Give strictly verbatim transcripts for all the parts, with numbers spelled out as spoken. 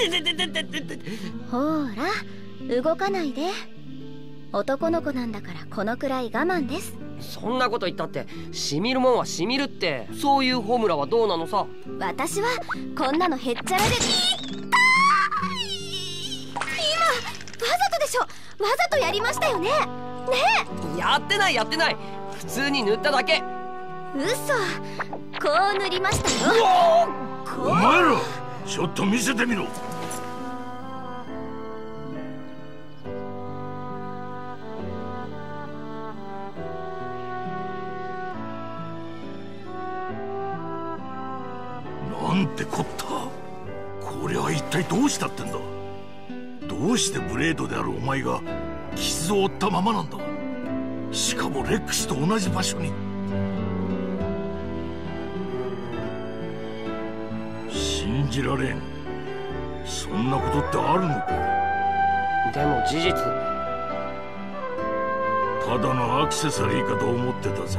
ほーら、動かないで。男の子なんだからこのくらい我慢です。 そんなこと言ったってしみるもんはしみるって。そういうホムラはどうなのさ。 私はこんなのへっちゃらで。痛い。今わざとでしょ。わざとやりましたよね。ねえ、やってないやってない。普通に塗っただけ。 嘘。こう塗りましたよ。 お前らちょっと見せてみろ。なんてこった。これは一体どうしたってんだ。どうしてブレードであるお前が傷を負ったままなんだ。しかもレックスと同じ場所に。信じられん。そんなことってあるのか。 でも事実。 ただのアクセサリーかと思ってたぜ。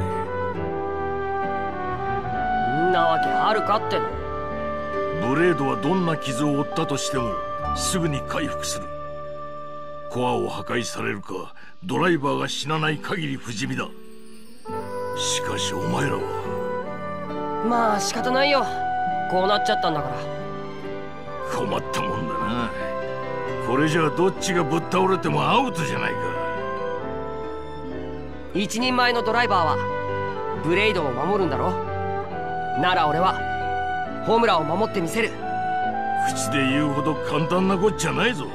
んなわけあるかっての。 ブレードはどんな傷を負ったとしてもすぐに回復する。コアを破壊されるかドライバーが死なない限り不死身だ。しかしお前らは。 まあ仕方ないよ。こうなっちゃったんだから。 困ったもんだな。これじゃあどっちがぶっ倒れてもアウトじゃないか。 一人前のドライバーはブレイドを守るんだろ。なら俺はホムラを守ってみせる。 口で言うほど簡単なこっちゃないぞ。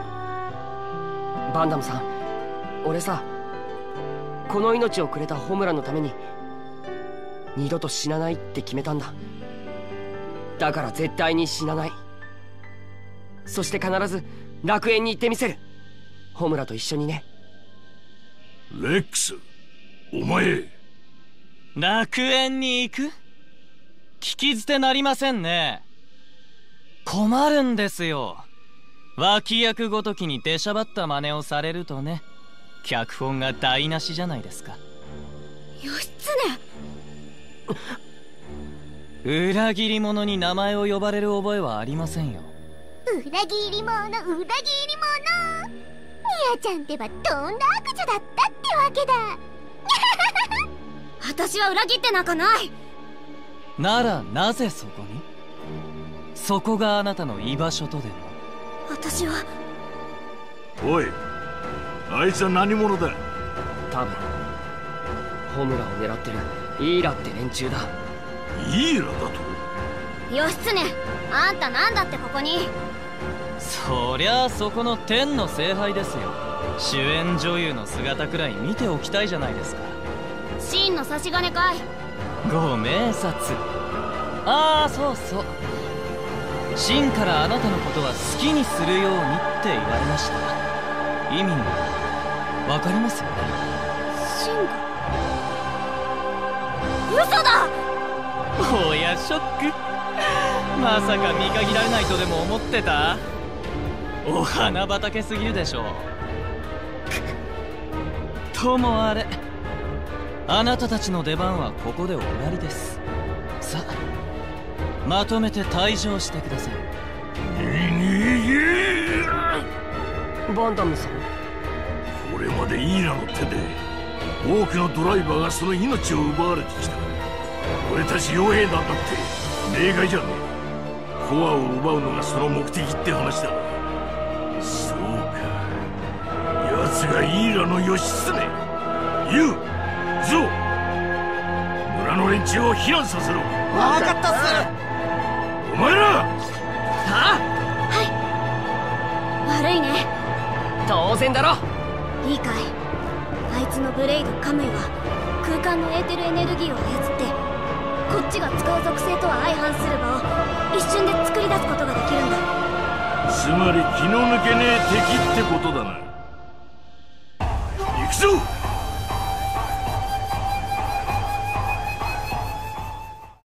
バンダムさん、俺さ、この命をくれたホムラのために二度と死なないって決めたんだ。だから絶対に死なない。そして必ず楽園に行ってみせる。ホムラと一緒にね。 レックス、お前。 楽園に行く？聞き捨てなりませんね。困るんですよ。脇役ごときに出しゃばった真似をされるとね。脚本が台無しじゃないですか。 義経裏切り者に名前を呼ばれる覚えはありませんよ。 裏切り者、裏切り者。ミヤちゃんってばとんだ悪女だったってわけだ。 私は裏切ってなんかない。 ならなぜそこに？そこがあなたの居場所とでも？ 私は。 おい、あいつは何者だ？ 多分ホムラを狙ってるイーラって連中だ。 イーラだと？ 義経、あんたなんだってここに？ そりゃあそこの天の聖杯ですよ。主演女優の姿くらい見ておきたいじゃないですか。 真の差し金かい？ ご明察。ああ、そうそう。真からあなたのことは好きにするようにって言われました。意味わかりますよね？ 真が。嘘だ！ おや、ショック。まさか見限られないとでも思ってた？お花畑すぎるでしょう。ともあれ、あなたたちの出番はここで終わりです。さあ、まとめて退場してください。 バンダムさん、 これまでイーラの手で多くのドライバーがその命を奪われてきた。俺たち傭兵団だって例外じゃねえ。コアを奪うのがその目的って話だ。そうか、奴がイーラの義経。ユウ、ゾウ、村の連中を避難させろ。 分かったっす。 お前ら。 はあ？悪いね。 当然だろ。 いいかい。あいつのブレイドカムイは空間のエーテルエネルギーを操ってこっちが使う属性とは相反する場を一瞬で作り出すことができるんだ。 つまり気の抜けねえ敵ってことだな。